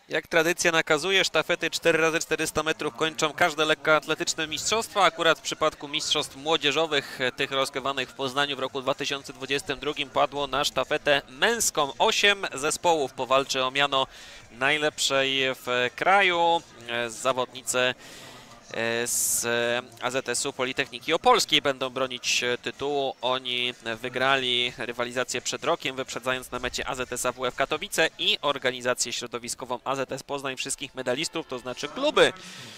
Jak tradycja nakazuje, sztafety 4x400 metrów kończą każde lekkoatletyczne mistrzostwa. Akurat w przypadku mistrzostw młodzieżowych, tych rozgrywanych w Poznaniu w roku 2022, padło na sztafetę męską. 8 zespołów powalczy o miano najlepszej w kraju. Zawodnicy z AZS-u Politechniki Opolskiej będą bronić tytułu. Oni wygrali rywalizację przed rokiem, wyprzedzając na mecie AZS AWF Katowice i organizację środowiskową AZS Poznań. Wszystkich medalistów, to znaczy kluby,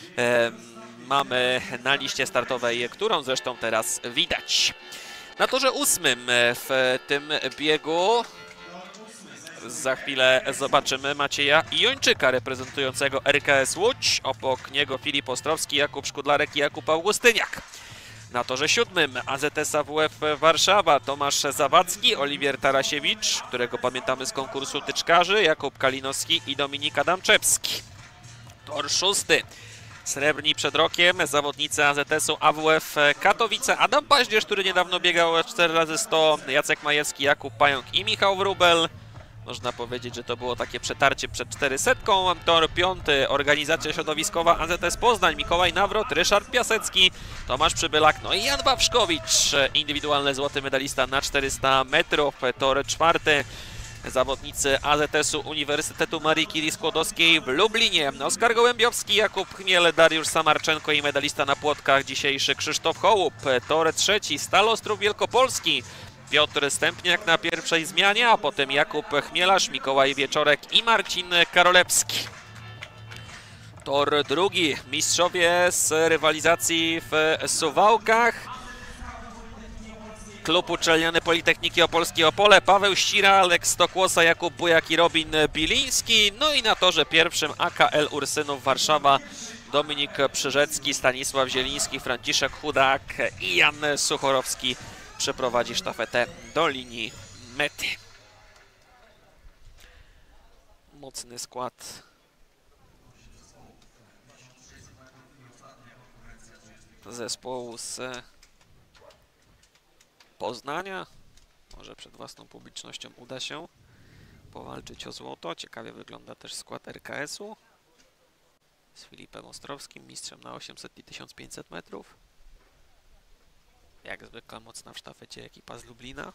mamy na liście startowej, którą zresztą teraz widać. Na torze 8 w tym biegu za chwilę zobaczymy Macieja Jończyka reprezentującego RKS Łódź. Obok niego Filip Ostrowski, Jakub Szkudlarek i Jakub Augustyniak. Na torze 7 AZS AWF Warszawa Tomasz Zawadzki, Oliwier Tarasiewicz, którego pamiętamy z konkursu tyczkarzy, Jakub Kalinowski i Dominik Adamczewski. Tor 6. Srebrni przed rokiem zawodnicy AZS-u AWF Katowice. Adam Paździerz, który niedawno biegał 4x100, Jacek Majewski, Jakub Pająk i Michał Wróbel. Można powiedzieć, że to było takie przetarcie przed 400. Tor 5. Organizacja środowiskowa AZS Poznań. Mikołaj Nawrot, Ryszard Piasecki, Tomasz Przybylak, no i Jan Wawrzkowicz, indywidualny złoty medalista na 400 metrów. Tor 4. Zawodnicy AZS-u Uniwersytetu Marii Curie-Skłodowskiej w Lublinie. Oskar Gołębiowski, Jakub Chmiel, Dariusz Samarczenko i medalista na płotkach dzisiejszy Krzysztof Hołup. Tor 3. Stal Ostrów Wielkopolski. Piotr Stępniak na pierwszej zmianie, a potem Jakub Chmielarz, Mikołaj Wieczorek i Marcin Karolewski. Tor 2. Mistrzowie z rywalizacji w Suwałkach. Klub Uczelniany Politechniki Opolskiej Opole, Paweł Ścira, Aleks Stokłosa, Jakub Bujak i Robin Biliński. No i na torze 1. AKL Ursynów Warszawa, Dominik Przyrzecki, Stanisław Zieliński, Franciszek Chudak i Jan Suchorowski przeprowadzi sztafetę do linii mety. Mocny skład zespołu z Poznania. Może przed własną publicznością uda się powalczyć o złoto. Ciekawie wygląda też skład RKS-u z Filipem Ostrowskim, mistrzem na 800 i 1500 metrów. Jak zwykle mocna w sztafecie ekipa z Lublina.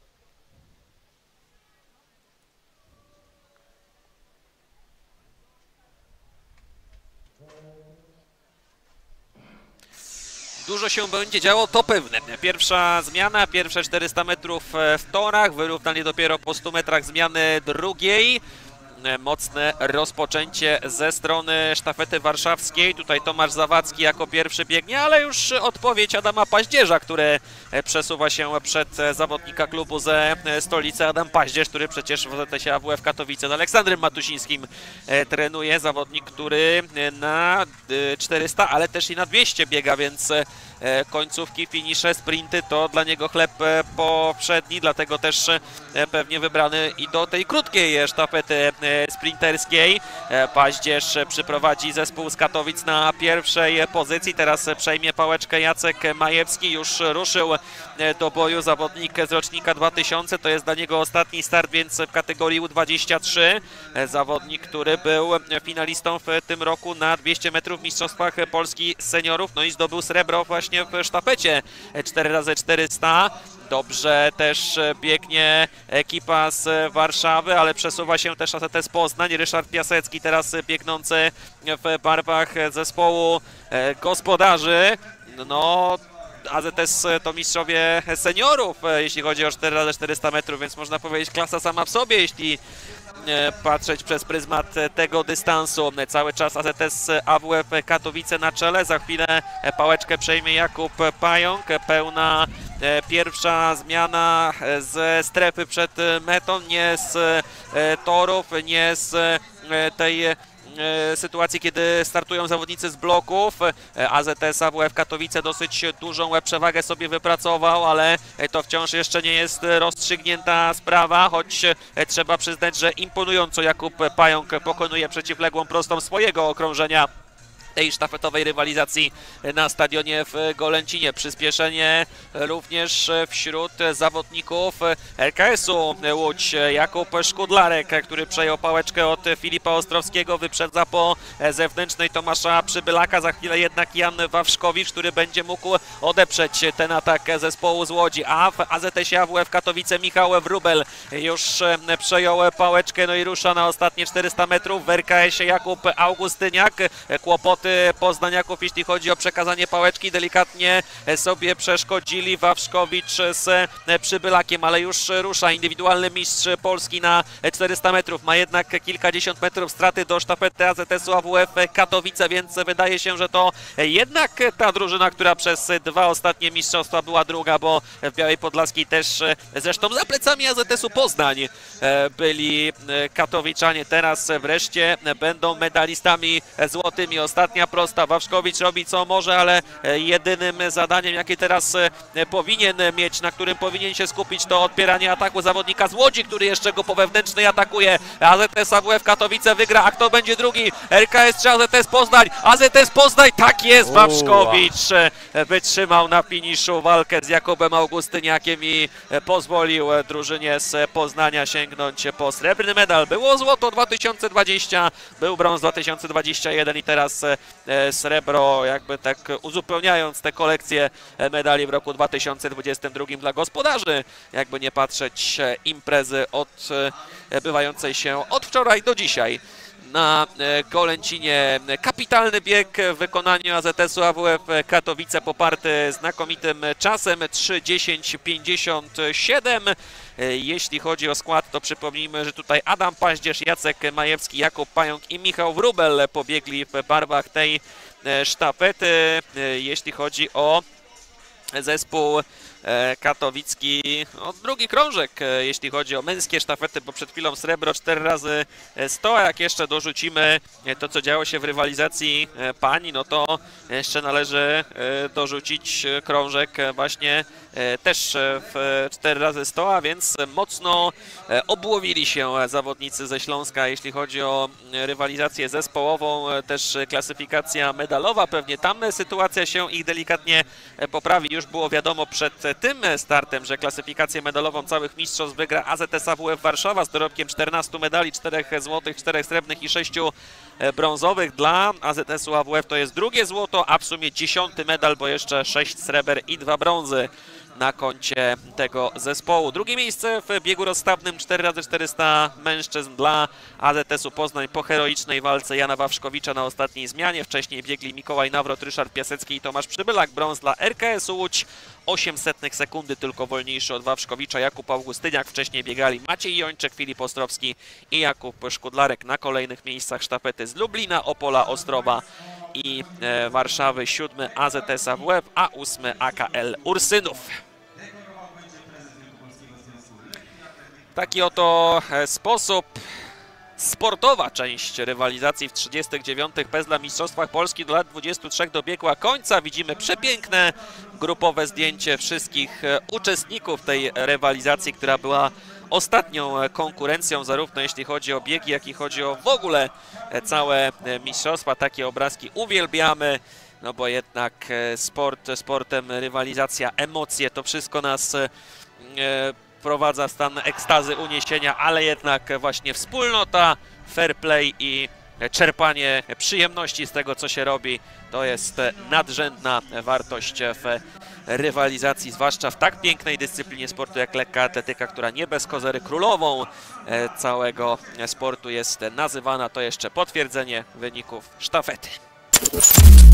Dużo się będzie działo, to pewne. Pierwsza zmiana, pierwsze 400 metrów w torach, wyrównanie dopiero po 100 metrach zmiany drugiej. Mocne rozpoczęcie ze strony sztafety warszawskiej. Tutaj Tomasz Zawadzki jako pierwszy biegnie, ale już odpowiedź Adama Paździerza, który przesuwa się przed zawodnika klubu ze stolicy. Adam Paździerz, który przecież w AZS-ie AWF Katowice z Aleksandrem Matusińskim trenuje. Zawodnik, który na 400, ale też i na 200 biega, więc końcówki, finisze, sprinty to dla niego chleb powszedni, dlatego też pewnie wybrany i do tej krótkiej sztafety sprinterskiej. Paździerz przyprowadzi zespół z Katowic na pierwszej pozycji. Teraz przejmie pałeczkę Jacek Majewski. Już ruszył do boju zawodnik z rocznika 2000. To jest dla niego ostatni start, więc w kategorii U23. Zawodnik, który był finalistą w tym roku na 200 metrów w Mistrzostwach Polski Seniorów. No i zdobył srebro właśnie w sztafecie 4x400. Dobrze też biegnie ekipa z Warszawy, ale przesuwa się też AZS Poznań. Ryszard Piasecki teraz biegnący w barwach zespołu gospodarzy. No, AZS to mistrzowie seniorów, jeśli chodzi o 4x400 metrów, więc można powiedzieć klasa sama w sobie, jeśli patrzeć przez pryzmat tego dystansu. Cały czas AZS AWF Katowice na czele. Za chwilę pałeczkę przejmie Jakub Pająk. Pełna pierwsza zmiana ze strefy przed metą, nie z torów, nie z tej sytuacji, kiedy startują zawodnicy z bloków. AZS AWF Katowice dosyć dużą przewagę sobie wypracował, ale to wciąż jeszcze nie jest rozstrzygnięta sprawa, choć trzeba przyznać, że imponująco Jakub Pająk pokonuje przeciwległą prostą swojego okrążenia tej sztafetowej rywalizacji na stadionie w Golęcinie. Przyspieszenie również wśród zawodników LKS-u Łódź. Jakub Szkudlarek, który przejął pałeczkę od Filipa Ostrowskiego, wyprzedza po zewnętrznej Tomasza Przybylaka. Za chwilę jednak Jan Wawrzkowicz, który będzie mógł odeprzeć ten atak zespołu z Łodzi. A w AZS-ie AWF Katowice Michał Wróbel już przejął pałeczkę, no i rusza na ostatnie 400 metrów. W RKS-ie Jakub Augustyniak. Kłopoty poznaniaków, jeśli chodzi o przekazanie pałeczki, delikatnie sobie przeszkodzili Wawrzkowicz z Przybylakiem, ale już rusza indywidualny mistrz Polski na 400 metrów. Ma jednak kilkadziesiąt metrów straty do sztafety AZS-u AWF Katowice, więc wydaje się, że to jednak ta drużyna, która przez dwa ostatnie mistrzostwa była druga, bo w Białej Podlaskiej też zresztą za plecami AZS-u Poznań byli katowiczanie. Teraz wreszcie będą medalistami złotymi. Ostatnia prosta. Wawrzkowicz robi co może, ale jedynym zadaniem, jakie teraz powinien mieć, na którym powinien się skupić, to odpieranie ataku zawodnika z Łodzi, który jeszcze go po wewnętrznej atakuje. AZS AWF Katowice wygra, a kto będzie drugi? RKS czy AZS Poznań? AZS Poznań, tak jest! Wawrzkowicz wytrzymał na finiszu walkę z Jakubem Augustyniakiem i pozwolił drużynie z Poznania sięgnąć po srebrny medal. Było złoto 2020, był brąz 2021 i teraz srebro, jakby tak uzupełniając tę kolekcję medali w roku 2022 dla gospodarzy. Jakby nie patrzeć, imprezy odbywającej się od wczoraj do dzisiaj na Golęcinie. Kapitalny bieg w wykonaniu AZS-u AWF Katowice, poparty znakomitym czasem 3:10:57. Jeśli chodzi o skład, to przypomnijmy, że tutaj Adam Paździerz, Jacek Majewski, Jakub Pająk i Michał Wróbel pobiegli w barwach tej sztafety. Jeśli chodzi o zespół katowicki, drugi krążek, jeśli chodzi o męskie sztafety, bo przed chwilą srebro 4x100, a jak jeszcze dorzucimy to, co działo się w rywalizacji pań, no to jeszcze należy dorzucić krążek właśnie też w 4x100, a więc mocno obłowili się zawodnicy ze Śląska, jeśli chodzi o rywalizację zespołową, też klasyfikacja medalowa. Pewnie tam sytuacja się ich delikatnie poprawi. Już było wiadomo przed tym startem, że klasyfikację medalową całych mistrzostw wygra AZS AWF Warszawa z dorobkiem 14 medali, 4 złotych, 4 srebrnych i 6 brązowych. Dla AZS-u AWF to jest drugie złoto, a w sumie 10. medal, bo jeszcze 6 sreber i 2 brązy na koncie tego zespołu. Drugie miejsce w biegu rozstawnym 4x400 mężczyzn dla AZS-u Poznań po heroicznej walce Jana Wawrzkowicza na ostatniej zmianie. Wcześniej biegli Mikołaj Nawrot, Ryszard Piasecki i Tomasz Przybylak. Brąz dla RKS-u Łódź, 800 sekundy tylko wolniejszy od Wawrzkowicza Jakub Augustyniak. Wcześniej biegali Maciej Jończyk, Filip Ostrowski i Jakub Szkudlarek. Na kolejnych miejscach sztafety z Lublina, Opola, Ostrowa i Warszawy. 7. AZS AWF, a 8. AKL Ursynów. Taki oto sposób sportowa część rywalizacji w 39. PESDA Mistrzostwach Polski do lat 23 dobiegła końca. Widzimy przepiękne grupowe zdjęcie wszystkich uczestników tej rywalizacji, która była ostatnią konkurencją, zarówno jeśli chodzi o biegi, jak i chodzi o w ogóle całe mistrzostwa. Takie obrazki uwielbiamy, no bo jednak sport sportem, rywalizacja, emocje, to wszystko nas wprowadza w stan ekstazy, uniesienia, ale jednak właśnie wspólnota, fair play i czerpanie przyjemności z tego, co się robi, to jest nadrzędna wartość w rywalizacji, zwłaszcza w tak pięknej dyscyplinie sportu jak lekka atletyka, która nie bez kozery królową całego sportu jest nazywana. To jeszcze potwierdzenie wyników sztafety.